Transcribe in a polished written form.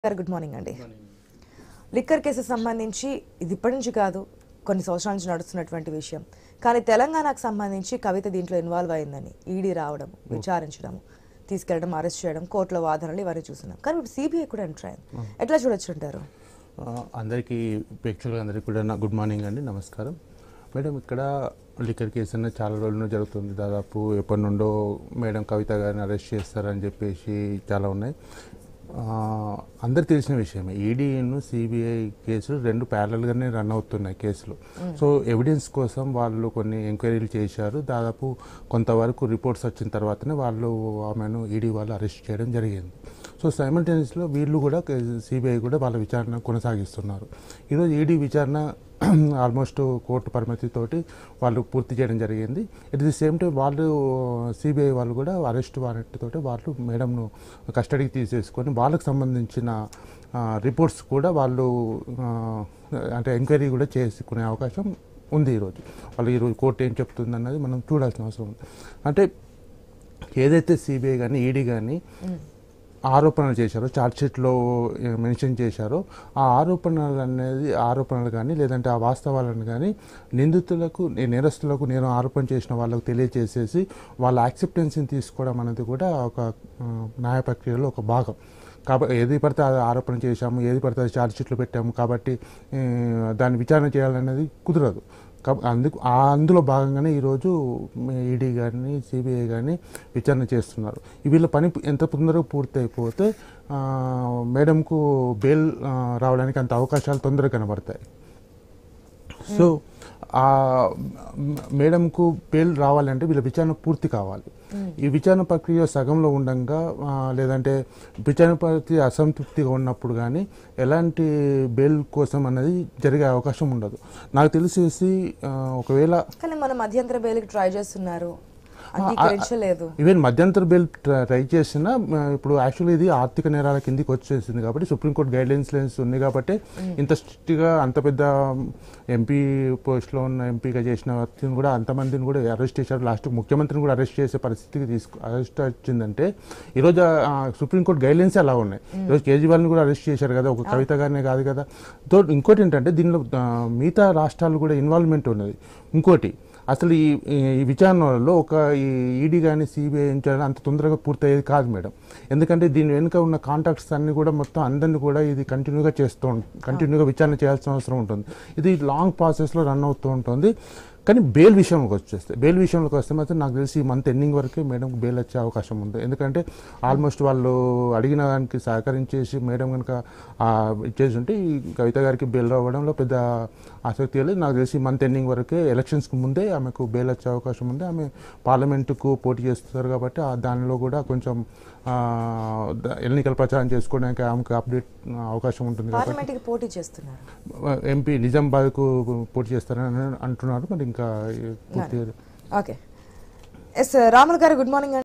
Good morning అండి. Liquor case సంబంధించి ఇది ఇప్పటి నుంచి కాదు, కొన్ని సంవత్సరాల నుంచి నడుస్తున్నటువంటి విషయం. కానీ తెలంగాణకు సంబంధించి కవిత దీంట్లో ఇన్వాల్వ్ అయిందని ఈడీ రావడం, విచారించడం, తీసుకెళ్లడం, అరెస్ట్ చేయడం, కోర్టులో వాదనలు ఇవన్నీ చూస్తున్నాం. కానీ ఇప్పుడు సిబిఐ కూడా ఎంటర్ అయింది. ఎట్లా చూడొచ్చు అంటారు? అందరికీ ప్రేక్షకులు అందరికీ కూడా గుడ్ మార్నింగ్ అండి, నమస్కారం మేడం. ఇక్కడ లిక్కర్ కేసు అనేది చాలా రోజులు జరుగుతుంది. దాదాపు ఎప్పటి నుండో మేడం కవిత గారిని అరెస్ట్ చేస్తారని చెప్పేసి చాలా ఉన్నాయి. అందరు తెలిసిన విషయమే, ఈడీను సిబిఐ కేసులు రెండు ప్యారలల్గానే రన్ అవుతున్నాయి కేసులు. సో ఎవిడెన్స్ కోసం వాళ్ళు కొన్ని ఎంక్వైరీలు చేశారు. దాదాపు కొంతవరకు రిపోర్ట్స్ వచ్చిన తర్వాతనే వాళ్ళు ఆమెను ఈడీ వాళ్ళు అరెస్ట్ చేయడం జరిగింది. సో సైమల్టేనియస్లో వీళ్ళు కూడా సిబిఐ కూడా వాళ్ళ విచారణ కొనసాగిస్తున్నారు. ఈరోజు ఈడీ విచారణ ఆల్మోస్ట్ కోర్టు పరిమితితోటి వాళ్ళు పూర్తి చేయడం జరిగింది. ఎట్ ది సేమ్ టైం వాళ్ళు సిబిఐ వాళ్ళు కూడా అరెస్ట్ వారెంట్ తోటి వాళ్ళు మేడంను కస్టడీకి తీసేసుకొని వాళ్ళకు సంబంధించిన రిపోర్ట్స్ కూడా వాళ్ళు అంటే ఎంక్వైరీ కూడా చేసుకునే అవకాశం ఉంది. ఈరోజు కోర్టు ఏం చెప్తుంది అన్నది మనం చూడాల్సిన అవసరం ఉంది. అంటే ఏదైతే సిబిఐ కానీ ఈడీ కానీ ఆరోపణలు చేశారో, ఛార్జ్షీట్లో మెన్షన్ చేశారో, ఆ ఆరోపణలు కానీ లేదంటే ఆ వాస్తవాలను కానీ నిందితులకు, నేరస్తులకు, నేను ఆరోపణ చేసిన వాళ్ళకు తెలియజేసేసి వాళ్ళ యాక్సెప్టెన్స్ని తీసుకోవడం అనేది కూడా ఒక న్యాయ ప్రక్రియలో ఒక భాగం. కాబట్టి ఏది పడితే అది ఆరోపణ చేశాము, ఏది పడితే అది ఛార్జ్షీట్లు పెట్టాము కాబట్టి దాన్ని విచారణ చేయాలనేది కుదరదు. అందులో భాగంగానే ఈరోజు ఈడీ కానీ సిబిఐ కానీ విచారణ చేస్తున్నారు. వీళ్ళ పని ఎంత తొందరగా పూర్తి అయిపోతే మేడంకు బెయిల్ రావడానికి అంత అవకాశాలు తొందరగా కనబడతాయి. సో మేడంకు బెయిల్ రావాలంటే వీళ్ళ విచారణ పూర్తి కావాలి. ఈ విచారణ ప్రక్రియ సగంలో ఉండగా లేదంటే విచారణ ప్రక్రియ అసంతృప్తిగా ఉన్నప్పుడు కానీ ఎలాంటి బెయిల్ కోసం అనేది జరిగే అవకాశం ఉండదు. నాకు తెలిసేసి ఒకవేళ కానీ మన మధ్యంతర బెయిల్కి ట్రై చేస్తున్నారు, ఈవెన్ మధ్యంతర బెయిల్ ట్రై చేసినా ఇప్పుడు యాక్చువల్లీ ఇది ఆర్థిక నేరాల కిందికి వచ్చేసింది కాబట్టి సుప్రీంకోర్టు గైడ్లైన్స్ ఉంది కాబట్టి ఇంత స్ట్రిక్ట్గా అంత పెద్ద ఎంపీ పోస్ట్లో ఉన్న ఎంపీగా చేసిన వ్యక్తిని కూడా అంతమందిని కూడా అరెస్ట్ చేశారు. లాస్ట్ ముఖ్యమంత్రిని కూడా అరెస్ట్ చేసే పరిస్థితికి అరెస్ట్ వచ్చిందంటే ఈరోజు సుప్రీంకోర్టు గైడ్లైన్స్ అలా ఉన్నాయి. ఈరోజు కేజ్రీవాల్ని కూడా అరెస్ట్ చేశారు కదా, ఒక కవిత గారినే కాదు కదా. ఇంకోటి ఏంటంటే దీనిలో మిగతా రాష్ట్రాలు కూడా ఇన్వాల్వ్మెంట్ ఉన్నది. ఇంకోటి అసలు ఈ విచారణలో ఈ ఈడీ కానీ సిబిఐ విచారణ అంత తొందరగా పూర్తయ్యేది కాదు మేడం. ఎందుకంటే దీని వెనుక ఉన్న కాంటాక్ట్స్ అన్ని కూడా మొత్తం అందరినీ కూడా ఇది కంటిన్యూగా విచారణ చేయాల్సిన అవసరం ఉంటుంది. ఇది లాంగ్ ప్రాసెస్లో రన్ అవుతూ ఉంటుంది. కానీ బెయిల్ విషయంలోకి వస్తే మాత్రం నాకు తెలిసి ఈ మంత్ ఎండింగ్ వరకే మేడంకి బెయిల్ వచ్చే అవకాశం ఉంది. ఎందుకంటే ఆల్మోస్ట్ వాళ్ళు అడిగిన దానికి సహకరించేసి మేడం కనుక ఇచ్చేసి ఉంటే ఈ కవిత గారికి బెయిల్ రావడంలో పెద్ద ఆసక్తి లేదు. నాకు తెలిసి మంత్ ఎండింగ్ వరకే ఎలక్షన్స్కి ముందే ఆమెకు బెయిల్ వచ్చే అవకాశం ఉంది. ఆమె పార్లమెంటుకు పోటీ చేస్తారు కాబట్టి దానిలో కూడా కొంచెం ఎన్నికల ప్రచారం చేసుకోవడానికి ఆమెకు అప్డేట్ అవకాశం ఉంటుంది. పోటీ చేస్తున్నారు, ఎంపీ నిజామాబాద్కు పోటీ చేస్తారని అంటున్నారు. మరి ఇంకా ఓకే. ఎస్ రాములు గారు, గుడ్ మార్నింగ్.